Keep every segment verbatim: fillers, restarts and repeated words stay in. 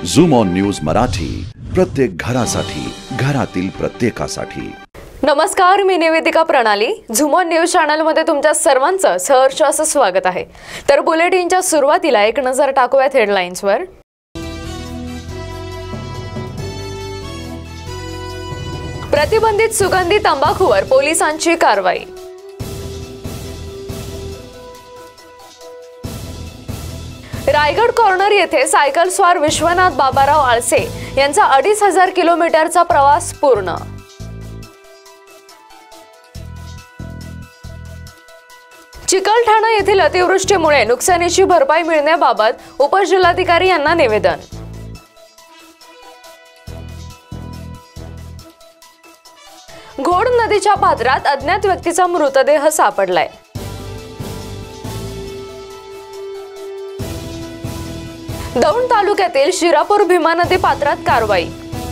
Zoom on news Marathi, प्रत्येक घरासाठी, घरातील प्रत्येकासाठी। नमस्कार, मी निवेदिका प्रणाली। झूम ऑन न्यूज चॅनल मध्ये तुमच्या सर्वांचं सहर्ष असं स्वागत आहे। तर बुलेटिनच्या सुरुवातीला एक नजर टाकूयात हेडलाईन्सवर। प्रतिबंधित सुगंधी तंबाखूवर पोलिसांची कारवाई। रायगड कॉर्नर येथे सायकल स्वार विश्वनाथ बाबाराव आळसे यांचा अडीच हजार किलोमीटरचा प्रवास पूर्ण। चिकलठाणा येथील अतिवृष्टीमुळे नुकसानीची भरपाई मिळण्याबाबत उपजिल्हाधिकारी यांना निवेदन। घोड नदीच्या पात्रात अज्ञात व्यक्तीचा मृतदेह सापडलाय। दौंड तालुक्यातील शिरापूर भीमा नदी पात्रात कारवाई।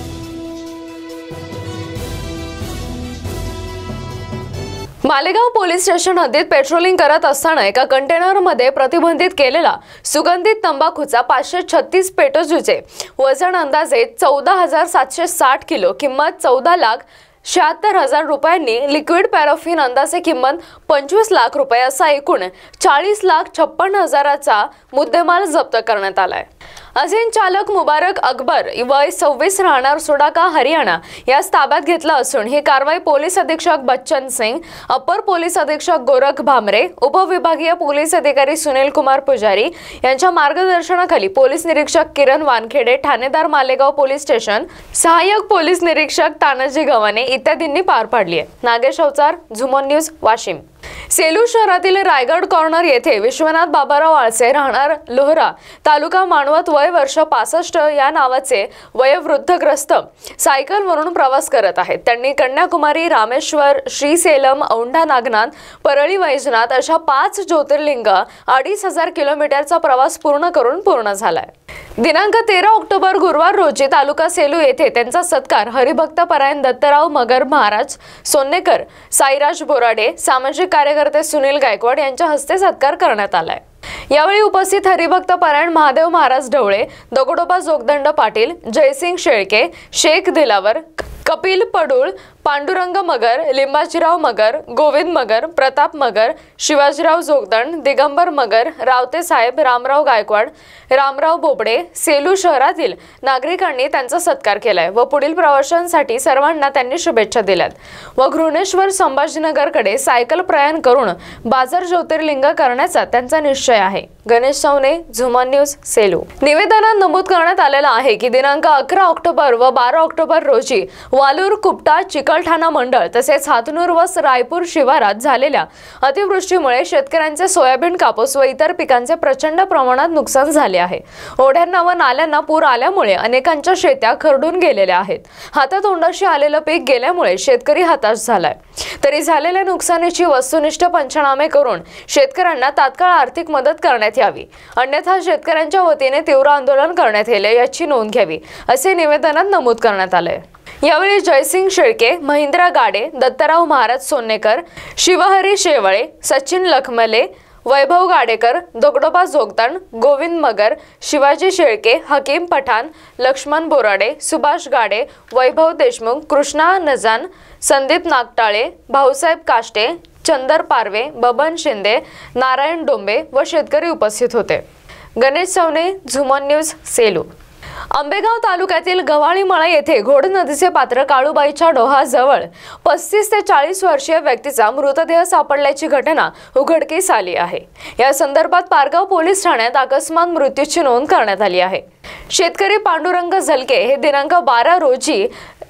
मालेगाव पोलीस स्टेशन हद्दीत पेट्रोलिंग करत असताना एका कंटेनरमध्ये प्रतिबंधित केलेला सुगंधित तंबाखूचा पाचशे छत्तीस पेटोजूचे वजन अंदाजे चौदा हजार सातशे साठ किलो, किंमत चौदा लाख शहात्तर हजार रुपयांनी, लिक्विड पॅराफिन अंदाजे किंमत पंचवीस लाख रुपये असा एकूण चाळीस लाख छप्पन्न हजाराचा मुद्देमाल जप्त करण्यात आलाय। अजीन चालक मुबारक अकबर वय सव्वीस, राहणार सोडाका, हरियाणा यास ताब्यात घेतला असून ही कारवाई पोलीस अधीक्षक बच्चन सिंग, अपर पोलीस अधीक्षक गोरख भामरे, उपविभागीय पोलीस अधिकारी सुनील कुमार पुजारी यांच्या मार्गदर्शनाखाली पोलीस निरीक्षक किरण वानखेडे, ठाणेदार मालेगाव पोलीस स्टेशन, सहाय्यक पोलीस निरीक्षक तानाजी गव्हाणे इत्यादींनी पार पाडली आहे। Nagesh Avchar, Zoom on News, Washim. Selu शहरातील रायगड कॉर्नर येथे विश्वनाथ बाबाराव आळसे, राहणार लोहरा, तालुका मानवत, वय वर्ष पासष्ट या नावाचे वयोवृद्धग्रस्त सायकलवरून प्रवास करत आहेत। त्यांनी कन्याकुमारी, रामेश्वर, श्रीसेलम, औंढा नागनाथ, परळी वैजनाथ अशा पाच ज्योतिर्लिंग अडीच हजार किलोमीटरचा प्रवास पूर्ण करून पूर्ण झालाय। दिनांक तेरा ऑक्टोबर गुरुवार रोजी तालुका सेलू येथे त्यांचा सत्कार हरिभक्त परायण दत्तराव मगर महाराज सोन्नेकर, साईराज बोराडे, सामाजिक कार्यकर्ते सुनील गायकवाड यांच्या हस्ते सत्कार करण्यात आलाय। यावेळी उपस्थित हरिभक्त परायण महादेव महाराज ढवळे, दगडोबा जोगदंड पाटील, जयसिंग शेळके, शेख दिलावर, कपिल पडुळ, पांडुरंग मगर, लिंबाजीराव मगर, गोविंद मगर, प्रताप मगर, शिवाजीराव जोगदंड, दिगंबर मगर, रावते साहेब, रामराव गायकवाड, रामराव बोबडे, सेलू शहरातील नागरिकांनी त्यांचा सत्कार केलाय व पुढील प्रवासांसाठी सर्वांना त्यांनी शुभेच्छा दिल्यात व घृणेश्वर संभाजीनगरकडे सायकल प्रयाण करून बाजार ज्योतिर्लिंग करण्याचा त्यांचा निश्चय आहे। Ganesh Savane, Zoom on News, Selu. निवेदनात नमूद करण्यात आलेलं आहे की दिनांक अकरा ऑक्टोबर व बारा ऑक्टोबर रोजी वालूर, कुपटा, चिकलठाणा मंडळ तसेच हातनूर व रायपूर शिवारात झालेल्या अतिवृष्टीमुळे शेतकऱ्यांचे सोयाबीन, कापूस व इतर पिकांचे प्रचंड प्रमाणात नुकसान झाले आहे। ओढ्यांना व नाल्यांना पूर आल्यामुळे अनेकांच्या शेत्या खरडून गेलेल्या आहेत। हातातोंडाशी आलेलं पीक गेल्यामुळे शेतकरी हताश झालाय। तरी झालेल्या नुकसानीची वस्तुनिष्ठ पंचनामे करून शेतकऱ्यांना तात्काळ आर्थिक मदत करण्यात यावी, अन्यथा शेतकऱ्यांच्या वतीने तीव्र आंदोलन करण्यात येईल याची नोंद घ्यावी, असे निवेदनात नमूद करण्यात आले। यावेळी जयसिंग शेळके, महेंद्र गाडे, दत्तराव महाराज सोन्नेकर, शिवहरी शेवळे, सचिन लखमले, वैभव गाडेकर, दगडोबा जोगदंड, गोविंद मगर, शिवाजी शेळके, हकीम पठाण, लक्ष्मण बोराडे, सुभाष गाडे, वैभव देशमुख, कृष्णा नजान, संदीप नागटाळे, भाऊसाहेब काष्टे, चंदर पारवे, बबन शिंदे, नारायण डोंबे व शेतकरी उपस्थित होते। Ganesh Savane, Zoom on News, Selu. Ambegaon तालुक्यातील गव्हाळीमळा येथे घोड नदीचे पात्र काळूबाईच्या डोहाजवळ पस्तीस ते चाळीस वर्षीय व्यक्तीचा मृतदेह सापडल्याची घटना उघडकीस आली आहे। या संदर्भात पारगाव पोलीस ठाण्यात अकस्मात मृत्यूची नोंद करण्यात आली आहे। शेतकरी पांडुरंग झलके हे दिनांक बारा रोजी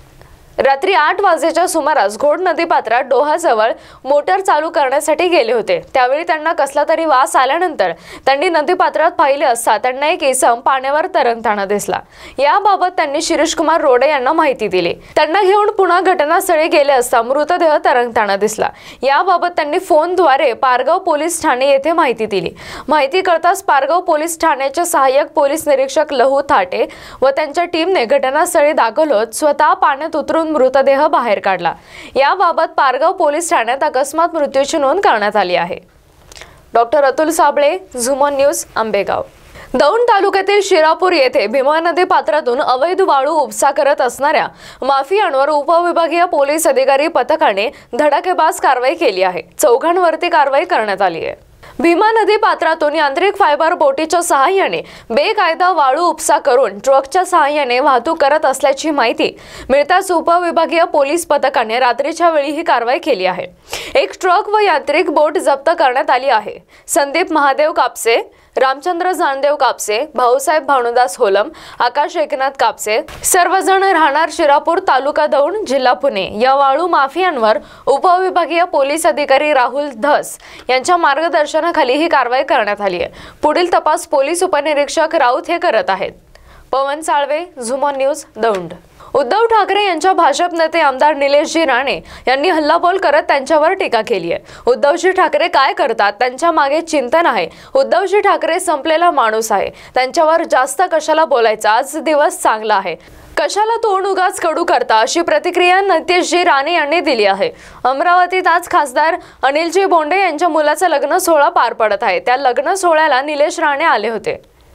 रात्री आठ वाजेच्या सुमारास घोड नदी पात्रात डोहाजवळ मोटर चालू करण्यासाठी गेले होते। त्यावेळी त्यांना कसला तरी वास आल्यानंतर त्यांनी नदी पात्रात पाहिले असता त्यांना एक इसम पाण्यावर तरंगताना दिसला। याबाबत त्यांनी शिरीष कुमार रोडे यांना माहिती दिली। त्यांना घेऊन पुन्हा घटनास्थळी गेले असता मृतदेह तरंगताना दिसला। याबाबत त्यांनी फोनद्वारे पारगाव पोलीस ठाणे येथे माहिती दिली। माहिती कळताच पारगाव पोलीस ठाण्याचे सहाय्यक पोलीस निरीक्षक लहू थाटे व त्यांच्या टीमने घटनास्थळी दाखल होत स्वतः पाण्यात उतरून मृतदेह बाहेर काढला। याबाबत पारगाव पोलीस ठाण्यात अकस्मात मृत्यूची नोंद करण्यात आली आहे। Doctor Atul Sable, Zoom on News, Ambegaon. Daund तालुक्यातील शिरापूर येथे भीमा नदी पात्रातून अवैध वाळू उपसा करत असणाऱ्या माफियांवर उपविभागीय पोलीस अधिकारी पथकाने धडाकेबाज कारवाई केली आहे। चौघांवरती कारवाई करण्यात आली आहे। भीमा नदी पात्रातून यांत्रिक फायबर बोटीच्या सहाय्याने बेकायदा वाळू उपसा करून ट्रकच्या सहाय्याने वाहतूक करत असल्याची माहिती मिळताच उपविभागीय पोलीस पथकाने रात्रीच्या वेळी ही कारवाई केली आहे। एक ट्रक व यांत्रिक बोट जप्त करण्यात आली आहे। संदीप महादेव कापसे, रामचंद्र जानदेव कापसे, भाऊसाहेब भानुदास होलम, आकाश एकनाथ कापसे सर्वजण राहणार शिरापूर, तालुका दौंड, जिल्हा पुणे या वाळू माफियांवर उपविभागीय पोलीस अधिकारी राहुल धस यांच्या मार्गदर्शनाखाली ही कारवाई करण्यात आली आहे। पुढील तपास पोलीस उपनिरीक्षक राऊत हे करत आहेत। Pawan Salve, Zoom on News, Daund. Uddhav Thackeray यांच्या भाजप नेते आमदार निलेशजी राणे यांनी हल्लाबोल करत त्यांच्यावर टीका केली आहे। उद्धवजी ठाकरे काय करतात त्यांच्या मागे चिंतन आहे। उद्धवजी ठाकरे संपलेला माणूस आहे, त्यांच्यावर जास्त कशाला बोलायचं, आज दिवस चांगला आहे, कशाला तोंड उगाच कडू करता, अशी प्रतिक्रिया निलेशजी राणे यांनी दिली आहे। अमरावतीत आज खासदार अनिलजी बोंडे यांच्या मुलाचा लग्न सोहळा पार पडत आहे। त्या लग्न सोहळ्याला निलेश राणे आले होते।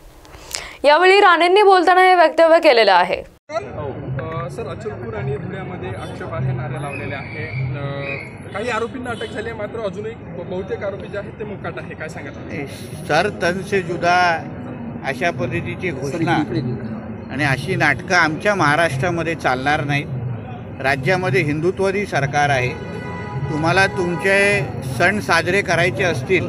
यावेळी राणेंनी बोलताना हे वक्तव्य केलेलं आहे। सर, अचलपूर आणि धुळ्यामध्ये आक्षेप आहे, नारे लावलेले आहे, काही आरोपींना अटक झाली आहे, मात्र अजूनही बहुतेक आरोपी जे आहेत ते मुकाट आहे, काय सांगाल सर? तन से जुदा अशा पद्धतीची घोषणा आणि अशी नाटकं आमच्या महाराष्ट्रामध्ये चालणार नाहीत। राज्यामध्ये हिंदुत्ववादी सरकार आहे। तुम्हाला तुमचे सण साजरे करायचे असतील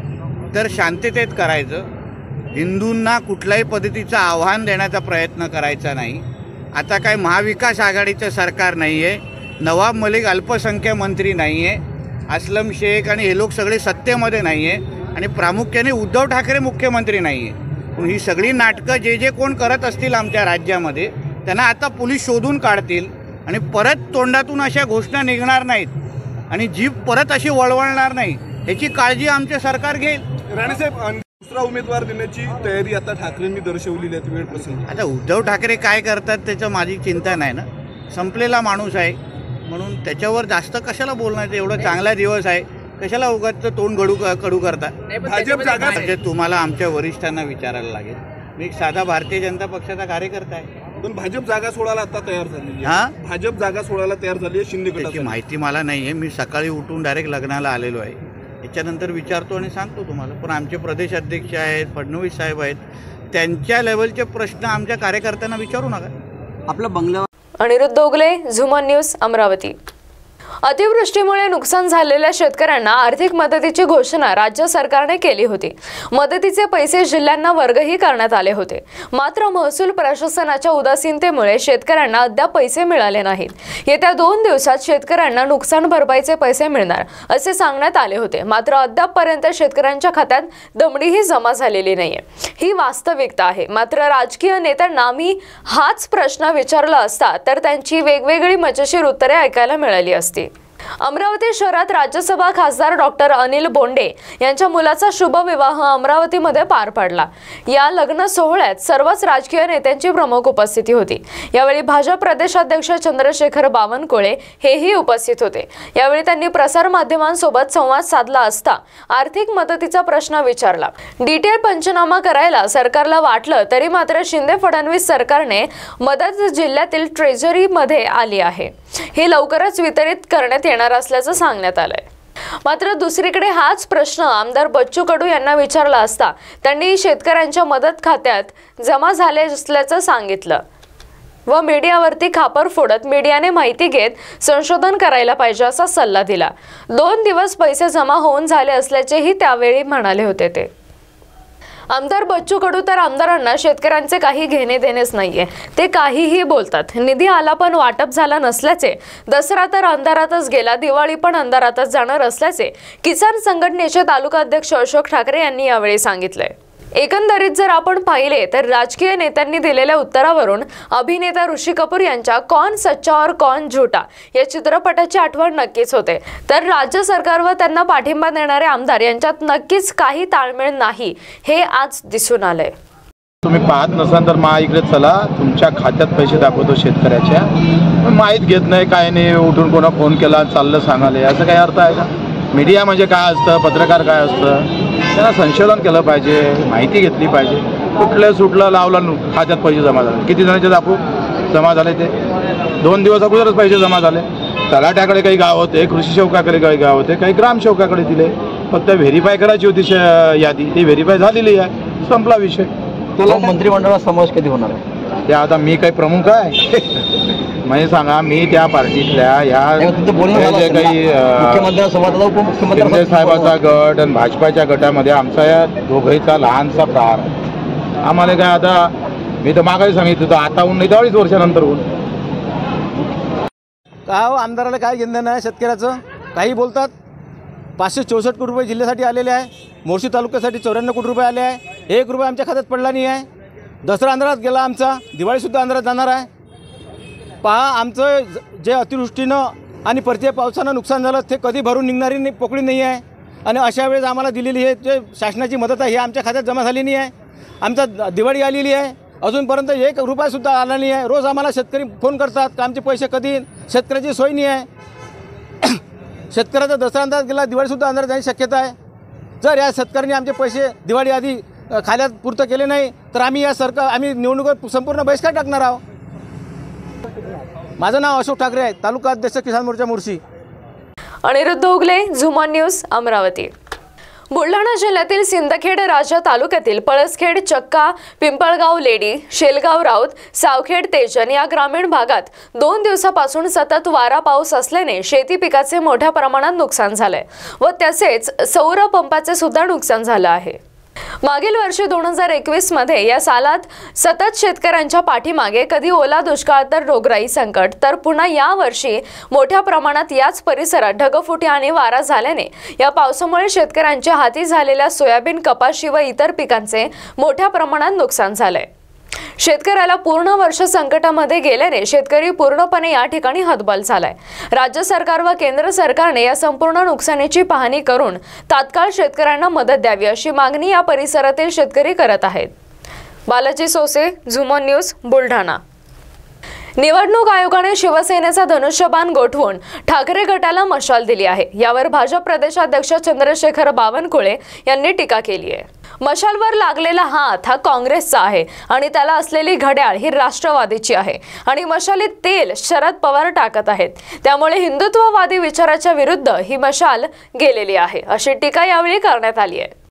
तर शांततेत करायचं, हिंदूंना कुठल्याही पद्धतीचं आव्हान देण्याचा प्रयत्न करायचा नाही। आता काय महाविकास आघाडीचं सरकार नाही आहे, नवाब मलिक अल्पसंख्याक मंत्री नाही आहे, असलम शेख आणि हे लोक सगळे सत्तेमध्ये नाही आहे आणि प्रामुख्याने उद्धव ठाकरे मुख्यमंत्री नाही आहे। पण ही सगळी नाटकं जे जे कोण करत असतील आमच्या राज्यामध्ये त्यांना आता पोलीस शोधून काढतील आणि परत तोंडातून अशा घोषणा निघणार नाहीत आणि जीभ परत अशी वळवळणार नाही, ह्याची काळजी आमचे सरकार घेईल। राणेसाहेब, दुसरा उमेदवार देण्याची तयारी आता ठाकरेंनी दर्शवलेली आहे वेळ प्रसंगी। आता उद्धव ठाकरे काय करतात त्याचं माझी चिंता नाही ना, संपलेला माणूस आहे म्हणून त्याच्यावर जास्त कशाला बोलणार, एवढा चांगला दिवस आहे, कशाला उगाच तोंड गडू कडू करता। भाजप जागा म्हणजे तुम्हाला आमच्या वरिष्ठांना विचारायला लागेल, मी एक साधा भारतीय जनता पक्षाचा कार्यकर्ता आहे। पण भाजप जागा सोडायला आता तयार झाली हा आहे, भाजप जागा सोडायला तयार झाली आहे, शिंदे गटाची माहिती मला नाही आहे। मी सकाळी उठून डायरेक्ट लग्नाला आलेलो आहे, याच्यानंतर विचारतो आणि सांगतो तुम्हाला। पण आमचे प्रदेश अध्यक्ष आहेत, फडणवीस साहेब आहेत, त्यांच्या लेवलचे प्रश्न आमच्या कार्यकर्त्यांना विचारू नका। आपलं बंगला। Aniruddha Dogle, Zoom on News, Amravati. अतिवृष्टीमुळे नुकसान झालेल्या शेतकऱ्यांना आर्थिक मदतीची घोषणा राज्य सरकारने केली होती। मदतीचे पैसे जिल्ह्यांना वर्गही करण्यात आले होते, मात्र महसूल प्रशासनाच्या उदासीनतेमुळे शेतकऱ्यांना अद्याप पैसे मिळाले नाहीत। येत्या दोन दिवसात शेतकऱ्यांना नुकसान भरपाईचे पैसे मिळणार असे सांगण्यात आले होते, मात्र अद्यापपर्यंत शेतकऱ्यांच्या खात्यात दमडीही जमा झालेली नाहीये, ही वास्तविकता आहे। मात्र राजकीय नेत्यांना आम्ही हाच प्रश्न विचारला असता तर त्यांची वेगवेगळी मजेशीर उत्तरे ऐकायला मिळाली असती। अमरावती शहरात राज्यसभा खासदार डॉक्टर अनिल बोंडे यांच्या मुलाचा शुभ विवाह अमरावतीमध्ये पार पडला। या लग्न सोहळ्यात सर्वच राजकीय नेत्यांची प्रमुख उपस्थिती होती। यावेळी भाजप प्रदेशाध्यक्ष चंद्रशेखर बावनकुळे हेही उपस्थित होते। यावेळी त्यांनी प्रसार माध्यमांसोबत संवाद साधला असता आर्थिक मदतीचा प्रश्न विचारला। डिटेल पंचनामा करायला सरकारला वाटलं तरी मात्र शिंदे फडणवीस सरकारने मदत जिल्ह्यातील ट्रेजरीमध्ये आली आहे, हे लवकरच वितरित करण्यात येणार असल्याचं सांगण्यात आलंय। मात्र दुसरीकडे हाच प्रश्न आमदार बच्चू कडू यांना विचारला असता त्यांनी शेतकऱ्यांच्या मदत खात्यात जमा झाले असल्याचं सांगितलं व मीडियावरती खापर फोडत मीडियाने माहिती घेत संशोधन करायला पाहिजे असा सल्ला दिला। दोन दिवस पैसे जमा होऊन झाले असल्याचेही त्यावेळी म्हणाले होते ते। आमदार बच्चू कडू तर आमदारांना शेतकऱ्यांचे काही घेणे देणेच नाहीये, ते काहीही बोलतात। निधी आला पण वाटप झाला नसल्याचे, दसरा तर अंधारातच गेला, दिवाळी पण अंधारातच जाणार असल्याचे किसान संघटनेचे तालुका अध्यक्ष अशोक ठाकरे यांनी यावेळी सांगितले। एकंदरीत जर आपण पाहिले तर राजकीय नेत्यांनी दिलेल्या उत्तरावरून अभिनेता ऋषी कपूर यांच्या कौन सच्चा और कौन झूठा या चित्रपटाची आठवण नक्कीच होते। तर राज्य सरकार व त्यांना पाठिंबा देणारे आमदार यांच्यात नक्कीच काही ताळमेळ नाही, हे आज दिसून आले। तुम्ही पाहत नसाल तर मा इकडे चला, तुमच्या खात्यात पैसे दाखवतो शेतकऱ्याच्या, माहीत घेत नाही काय नाही, उठून कोणा फोन केला चाललं सांगाले, असं काही अर्थ आहे का? मीडिया म्हणजे काय असतं, पत्रकार काय असतं, त्यांना संशोधन केलं पाहिजे, माहिती घेतली पाहिजे। कुठलं सुटलं लावलं नु- खात्यात पैसे जमा झाले. किती जणांचे दाखवू जमा झाले ते दोन दिवस अगोदरच पैसे जमा झाले. तलाट्याकडे काही गाव होते, कृषी सेवकाकडे काही गाव होते, काही ग्रामसेवकाकडे दिले. फक्त व्हेरीफाय करायची होती श- यादी, ती व्हेरीफाय झालेली आहे, संपला विषय. मंत्रिमंडळात समावेश कधी होणार आहे ते आता मी काही प्रमुख आहे म्हणजे सांगा, मी त्या पार्टीतल्या ह्या तुमचं बोलणं झालं जे असेल ना? काही अं, मुख्यमंत्र्यांसोबत आता शिंदे उपमुख्यमंत्री साहेबाचा गट आणि भाजपाच्या गटामध्ये आमचा या दोघांचा लहानसा प्रहार आहे. आम्हाला काय आता, मी तर मागाही सांगितलं होतं, आता होऊन नाही तर अडीच वर्षानंतर होऊन. का हो, आमदाराला काय घेणं नाही शेतकऱ्याचं. काही बोलतात. पाचशे चौसष्ट कोटी रुपये जिल्ह्यासाठी आलेले आहे. मोर्शी तालुक्यासाठी चौऱ्याण्णव कोटी रुपये आले आहे. एक रुपये आमच्या खात्यात पडला नाही आहे. दसरा आंध्रात गेला आमचा, दिवाळीसुद्धा आंध्रात जाणार आहे. पहा, आमचं ज- जे अतिवृष्टीनं आणि परतीय पावसानं नुकसान झालं ते कधी भरून निघणारी नाही, पोकळी नाही आहे. आणि अशा वेळेस आम्हाला दिलेली हे जे शासनाची मदत आहे हे आमच्या खात्यात जमा झाली नाही आहे. आमचा द- दिवाळी आलेली आहे, अजूनपर्यंत एक रुपयासुद्धा आला नाही आहे. रोज आम्हाला शेतकरी फोन करतात का आमचे पैसे कधी येईल. शेतकऱ्याची सोय नाही आहे. शेतकऱ्याचा दसरा अंदाज गेला, दिवाळीसुद्धा अंदाज जाण्याची शक्यता आहे. जर या शेतकऱ्यांनी आमचे पैसे दिवाळी आधी अ, खाल्यात पूर्त केले नाही तर आम्ही या सरकार आम्ही निवडणुकीवर संपूर्ण बहिष्कार टाकणार आहोत. माझं नाव अशोक ठाकरे आहे, तालुका अध्यक्ष किसान मोर्चा मोर्शी. Aniruddha Ugle, Zoom on News, Amravati. बुलढाणा जिल्ह्यातील सिंदखेड राजा तालुक्यातील पळसखेड, चक्का, पिंपळगाव लेडी, शेलगाव राऊत, सावखेड, तेजन या ग्रामीण भागात दोन दिवसापासून सतत वारा पाऊस असल्याने शेती पिकाचे मोठ्या प्रमाणात नुकसान झालंय व तसेच सौर पंपाचे सुद्धा नुकसान झालं आहे. मागील वर्षी दोन हजार एकवीस मध्ये या सालात सतत शेतकऱ्यांच्या पाठीमागे कधी ओला दुष्काळ तर रोगराई संकट, तर पुन्हा या वर्षी मोठ्या प्रमाणात याच परिसरात ढगफुटी आणि वारा झाल्याने या पावसामुळे शेतकऱ्यांच्या हाती झालेल्या सोयाबीन, कपाशी व इतर पिकांचे मोठ्या प्रमाणात नुकसान झालंय. शेतकऱ्याला पूर्ण वर्ष संकटामध्ये गेल्याने शेतकरी पूर्णपणे या ठिकाणी हतबल झालाय. राज्य सरकार व केंद्र सरकारने या संपूर्ण नुकसानीची पाहणी करून तात्काळ शेतकऱ्यांना मदत द्यावी अशी मागणी या परिसरातील शेतकरी करत आहेत. Balaji Sose, Zoom on News, Buldhana. निवडणूक आयोगाने शिवसेनेचा धनुष्यबाण गोठवून ठाकरे गटाला मशाल दिली आहे. यावर भाजप प्रदेशाध्यक्ष चंद्रशेखर बावनकुळे यांनी टीका केली आहे. मशालवर लागलेला हात हा काँग्रेसचा आहे आणि त्याला असलेली घड्याळ ही राष्ट्रवादीची आहे आणि मशालीत तेल शरद पवार टाकत आहेत. त्यामुळे हिंदुत्ववादी विचाराच्या विरुद्ध ही मशाल गेलेली आहे अशी टीका यावेळी करण्यात आली आहे.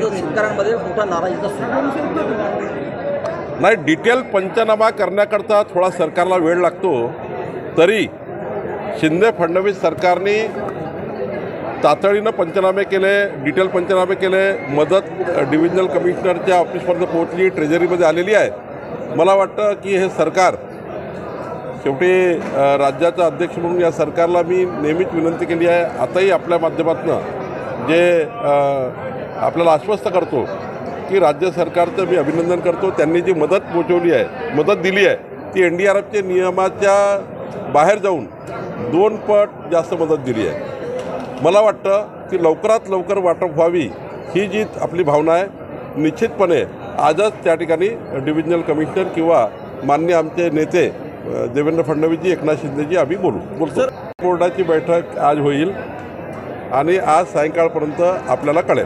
नाही, डिटेल पंचनामा करण्याकरता थोडा सरकारला वेळ लागतो. तरी शिंदे फडणवीस सरकारने तातडीनं पंचनामे केले, डिटेल पंचनामे केले. मदत डिव्हिजनल कमिशनरच्या ऑफिसपर्यंत पोहोचली, ट्रेझरीमध्ये आलेली आहे. मला वाटतं की हे सरकार शेवटी अ, राज्याचा अध्यक्ष म्हणून या सरकारला मी नेहमीच विनंती केली आहे, आताही आपल्या माध्यमातून जे अ, आपल्याला आश्वस्त करतो की राज्य सरकारचं मी अभिनंदन करतो. त्यांनी जी मदत पोचवली आहे, मदत दिली आहे, ती एन डी आर एफच्या नियमाच्या बाहेर जाऊन दोन पट जास्त मदत दिली आहे. मला वाटतं की लवकरात लवकर वाटप व्हावी ही जी आपली भावना आहे. निश्चितपणे आजच त्या ठिकाणी डिव्हिजनल कमिशनर किंवा माननीय आमचे नेते देवेंद्र फडणवीसजी, एकनाथ शिंदेजी आम्ही बोलू बोलतो. बोर्डाची बैठक आज होईल आणि आज सायंकाळपर्यंत आपल्याला कळेल.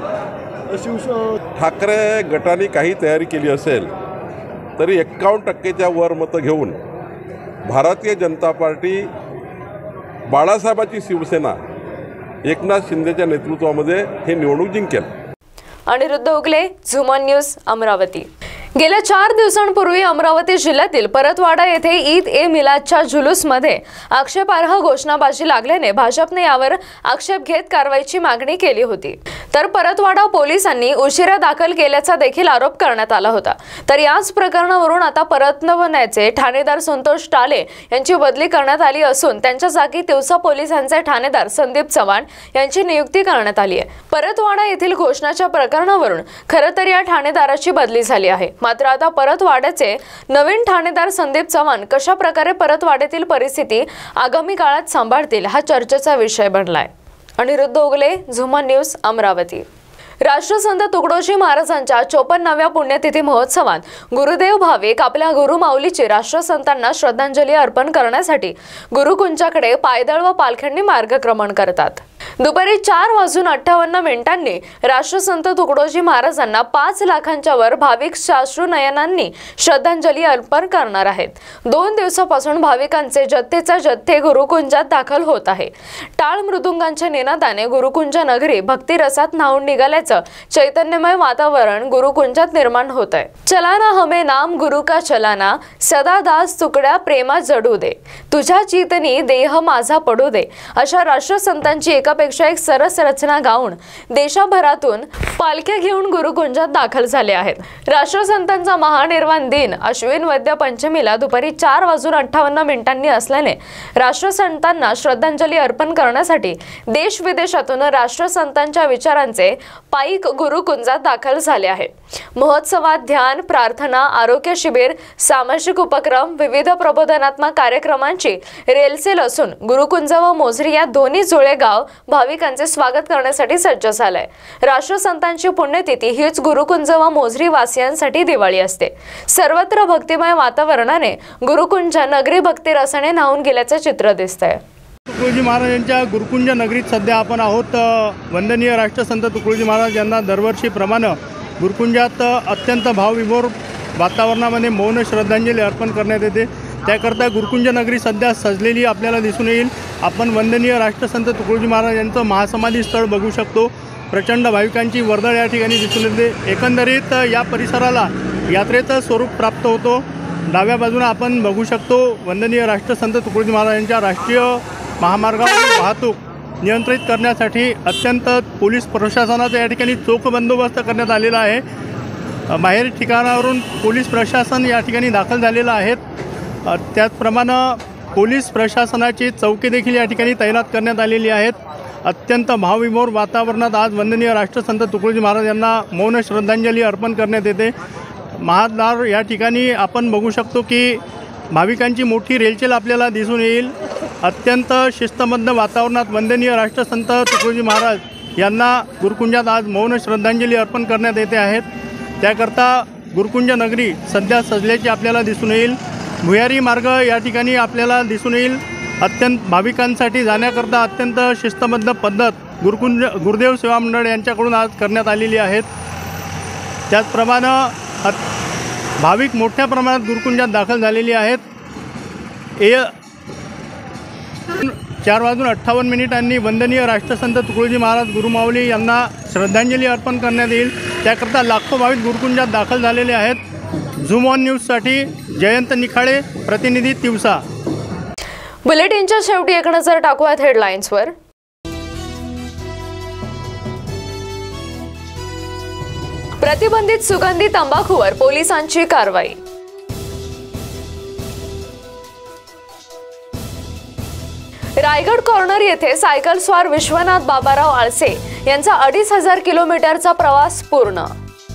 ठाकरे गटाने काही तयारी केली असेल तरी एक्कावन्न टक्केच्या वर मतं घेऊन भारतीय जनता पार्टी, बाळासाहेबांची शिवसेना एकनाथ शिंदेच्या नेतृत्वामध्ये हे निवडणूक जिंकेल. Aniruddha Ugle, Zoom on News, Amravati. गेल्या चार दिवसांपूर्वी अमरावती जिल्ह्यातील परतवाडा येथे ईद ए मिलादच्या जुलूसमध्ये आक्षेपार्ह घोषणाबाजी लागल्याने भाजपने यावर आक्षेप घेत कारवाईची मागणी केली होती. तर परतवाडा पोलिसांनी उशिरा दाखल केल्याचा देखील आरोप करण्यात आला होता. तर याच प्रकरणावरून आता परतवण्याचे ठाणेदार संतोष टाले यांची बदली करण्यात आली असून त्यांच्या जागी तिवसा पोलिसांचे ठाणेदार संदीप चव्हाण यांची नियुक्ती करण्यात आली आहे. परतवाडा येथील घोषणाच्या प्रकरणावरून खरं तर या ठाणेदाराची बदली झाली आहे. मात्र आता परतवाड्याचे नवीन ठाणेदार संदीप चव्हाण कशा प्रकारे परतवाड्यातील परिस्थिती आगामी काळात सांभाळतील हा चर्चेचा विषय बनलाय. Aniruddha Ugle, Zoom on News, Amravati. राष्ट्रसंत तुकडोजी महाराजांच्या चोपन्नाव्या पुण्यतिथी महोत्सवात गुरुदेव भाविक आपल्या गुरुमाऊलीची राष्ट्रसंतांना श्रद्धांजली अर्पण करण्यासाठी गुरुकुंजाकडे पायदळ व पालख्यांनी मार्गक्रमण करतात. दुपारी चार वाजून अठ्ठावन्न मिनिटांनी राष्ट्रसंत तुकडोजी महाराजांना पाच लाखांच्या वर भाविक साश्रू नयनांनी श्रद्धांजली अर्पण करणार आहेत। दोन दिवसापासून भाविकांचे जत्थेचा जत्थे गुरुकुंजात दाखल होत आहे। टाळ मृदुंगांच्या निनादाने गुरुकुंज नगरी भक्तिरसात न्हाऊन निघाल्याचं चैतन्यमय वातावरण गुरुकुंजात निर्माण होत आहे। चलाना हमें नाम गुरु का चलाना, सदा दास तुकड्या प्रेमा जडू दे, तुझ्या चीतनी देह माझा पडू दे, अशा राष्ट्रसंतांची एकापेक्षा एक सरस रचना गाऊन देशभरातून पालख्या घेऊन गुरुकुंजात दाखल झाले आहेत। राष्ट्रसंतांचा महानिर्वाण दिन अश्विन वद्य पंचमीला दुपारी चार वाजून अठ्ठावन्न मिनिटांनी असल्याने राष्ट्रसंतांना श्रद्धांजली अर्पण करण्यासाठी देश विदेशातून राष्ट्रसंतांच्या विचारांचे पाईक गुरुकुंजात दाखल झाले आहेत। महोत्सवात ध्यान, प्रार्थना, आरोग्य शिबिर, सामाजिक उपक्रम, विविध प्रबोधनात्मक कार्यक्रमांची रेलसेल असून गुरुकुंज व मोझरी या दोन्ही जुळे गाव भाविकांचे स्वागत करण्यासाठी सज्ज झालंय। राष्ट्रसंतांची पुण्यतिथी हीच गुरुकुंज व मोझरी वासियांसाठी दिवाळी असते। सर्वत्र भक्तिमय वातावरणाने गुरुकुंज नगरी भक्तिरसाने न्हाऊन गेल्याचे चित्र दिसतंय। तुकडोजी महाराजांच्या गुरुकुंज नगरीत सध्या आपण आहोत। वंदनीय राष्ट्रसंत तुकडोजी महाराज यांना दरवर्षीप्रमाणे गुरुकुंजात अत्यंत भावविभोर वातावरणामध्ये मौन श्रद्धांजली अर्पण करण्यात येते। त्याकरता गुरुकुंज नगरी सध्या सजलेली आपल्याला दिसून येईल। आपण वंदनीय राष्ट्रसंत तुकडोजी महाराज यांचं महासमाधी स्थळ बघू शकतो। प्रचंड भाविकांची वर्दळ या ठिकाणी दिसून येते। एकंदरीत या परिसराला यात्रेचं स्वरूप प्राप्त होतो। डाव्या बाजूने आपण बघू शकतो वंदनीय राष्ट्रसंत तुकडोजी महाराजांच्या राष्ट्रीय महामार्गावरील वाहतूक नियंत्रित करण्यासाठी अत्यंत पोलीस प्रशासनाचा या ठिकाणी चोख बंदोबस्त करण्यात आलेला आहे। बाहेर ठिकाणावरून पोलीस प्रशासन या ठिकाणी दाखल झालेलं आहे। त्याचप्रमाणे पोलीस प्रशासनाची चौकी देखील या ठिकाणी तैनात करण्यात आलेली आहेत। अत्यंत भावविभोर वातावरणात आज वंदनीय राष्ट्रसंत तुकडोजी महाराज यांना मौन श्रद्धांजली अर्पण करण्यात येते। महाद्वार या ठिकाणी आपण बघू शकतो की भाविकांची मोठी रेलचेल आपल्याला दिसून येईल। अत्यंत शिस्तबद्ध वातावरणात वंदनीय राष्ट्रसंत तुकडोजी महाराज यांना गुरुकुंजात आज मौन श्रद्धांजली अर्पण करण्यात येते आहेत। त्याकरता गुरुकुंज नगरी सध्या सजल्याची आपल्याला दिसून येईल। भुयारी मार्ग या ठिकाणी आपल्याला दिसून येईल। अत्यंत भाविकांसाठी जाण्याकरता अत्यंत शिस्तबद्ध पद्धत गुरुकुंज गुरुदेव सेवा मंडळ यांच्याकडून आज करण्यात आलेली आहेत। त्याचप्रमाणे भाविक मोठ्या प्रमाणात गुरुकुंजात दाखल झालेली आहेत। ए चार वाजून अठ्ठावन्न मिनिटांनी वंदनीय राष्ट्रसंत तुकडोजी महाराज गुरुमाऊली यांना श्रद्धांजली अर्पण करण्यात येईल। त्याकरता लाखो भाविक गुरुकुंजात दाखल झालेले आहेत। झूम ऑन न्यूजसाठी जयंत निखाळे, प्रतिनिधी तिवसा। बुलेटिनच्या शेवटी एक नजर टाकूयात हेडलाईन्सवर। प्रतिबंधित सुगंधी तंबाखूवर पोलिसांची कारवाई। रायगड कॉर्नर येथे सायकल स्वार विश्वनाथ बाबाराव आळसे यांचा अडीच हजार किलोमीटरचा प्रवास पूर्ण।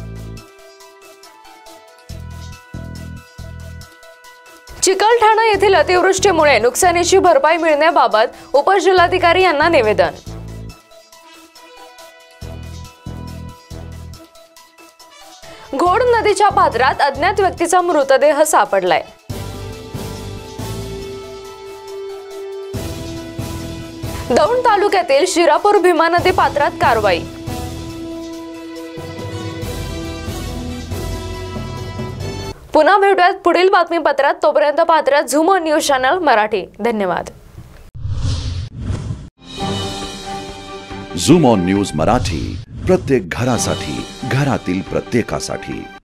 चिकलठाणा येथील अतिवृष्टीमुळे नुकसानीची भरपाई मिळण्याबाबत उपजिल्हाधिकारी यांना निवेदन। घोड नदीच्या पात्रात अज्ञात व्यक्तीचा मृतदेह सापडलाय। दौंड तालुक्यातील शिरापूर भीमा नदी पात्रात कारवाई। पुन्हा भेटूयात पुढील बातमीपत्रात। तोपर्यंत पात्रात Zoom on News channel Marathi. धन्यवाद। झूम ऑन न्यूज मराठी, प्रत्येक घरासाठी, घरातील प्रत्येकासाठी।